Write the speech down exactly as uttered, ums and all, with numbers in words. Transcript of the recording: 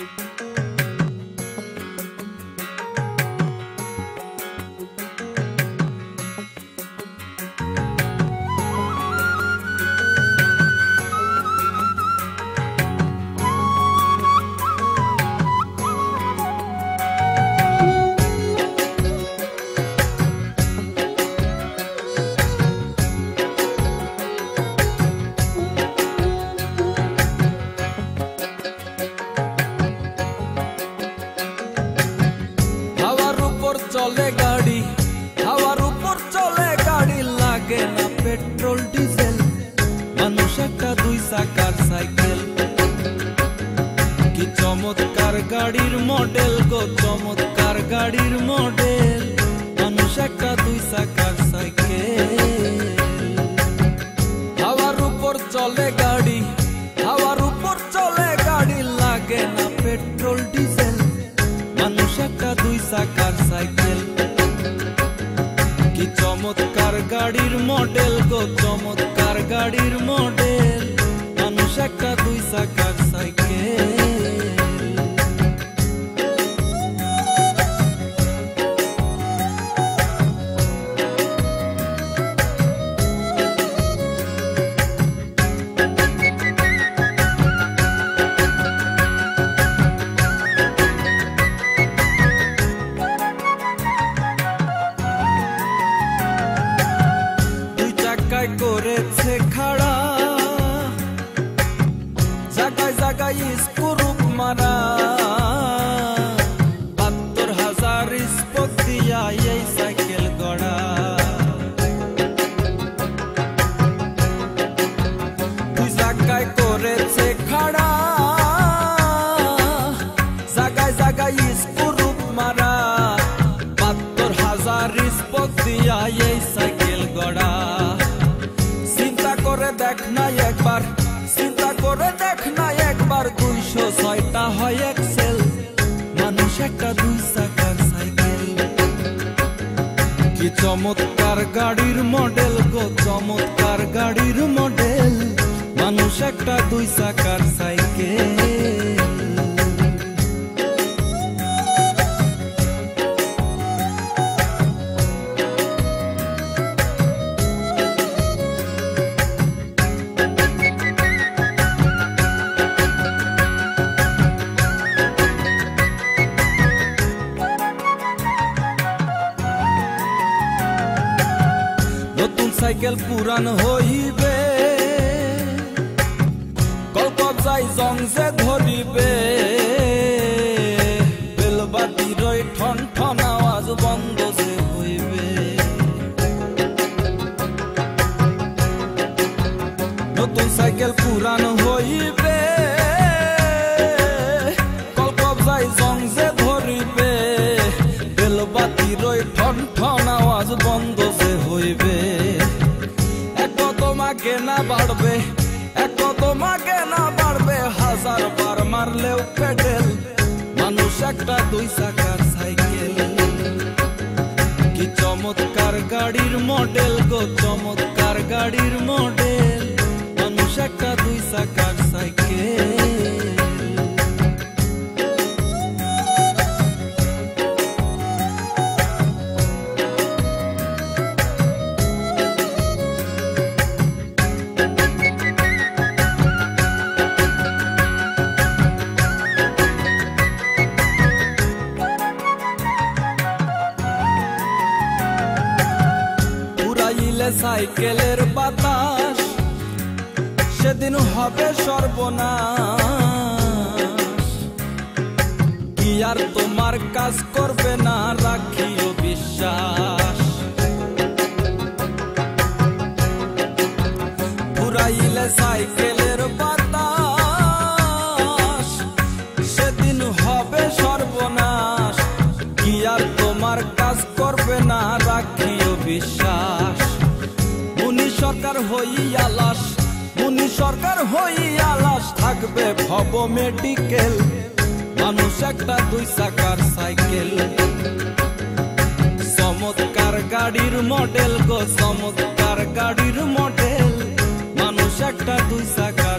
चले गाड़ी हवार ऊपर चले गाड़ी लागे ना पेट्रोल डिजेल मानुष একটা দুই চাকার সাইকেল কি চমৎকার গাড়ির মডেল গো চমৎকার গাড়ির মডেল মানুষ একটা দুই চাকার সাইকেল হাওয়ার উপর চলে গাড়ি হাওয়ার উপর চলে গাড়ি লাগে না পেট্রোল ডিজেল মানুষ একটা দুই চাকার সাইকেল কি চমৎকার গাড়ির মডেল গো চমৎকার গাড়ির মডেল মানুষ একটা দুই চাকার সাইকেল করেছে খাড়া জায়গায় জায়গায় স্কুরুপ মারা বাহাত্তর হাজার স্পোক দিয়া এই সাইকেল গড়া দুই জায়গায় করেছে খাড়া জায়গায় জায়গায় স্কুরুপ মারা বাহাত্তর হাজার স্পোক দিয়া এই সাইকেল গড়া দেখ না একবার চিন্তা করে দেখ না একবার দুইশো ছয়টা হয় এক্সেল মানুষ একটা দুই চাকার সাইকেল কি চমৎকার গাড়ির মডেল গো চমৎকার গাড়ির মডেল মানুষ একটা দুই চাকার সাইকেল সাইকেল পুরান হইবে কলকত যাই জং যে ধরিবে বেলবাতির ঠন ঠন আওয়াজ বন্ধ যে হইবে নতুন সাইকেল পুরান হইবে কলকত যাই জং যে ধরিবে বেলবাতির ঠন ঠন আওয়াজ বন্ধ যে হইবে তোমাকে না বাড়বে এক তোমাকে না বাড়বে হাজার বার মারলেও পেডেল মানুষ একটা দুই চাকার সাইকেল কি চমৎকার গাড়ির মডেল গো চমৎকার গাড়ির মডেল মানুষ একটা দুই চাকার সাইকেল সাইকেলের বাতাস সেদিন হবে সর্বনাশ কি আর তোমার কাজ করবে না রাখিও বিশ্বাস পুরাইলে সাইকেলের বাতাস সেদিন হবে সর্বনাশ কি আর তোমার কাজ করবে না রাখিও বিশ্বাস সরকার হইয়া লাশ মুনি সরকার হইয়া লাশ থাকবে ভব মেডিকেল মানুষ একটা দুই চাকার সাইকেল চমৎকার গাড়ির মডেল গো চমৎকার গাড়ির মডেল মানুষ একটা দুই চাকার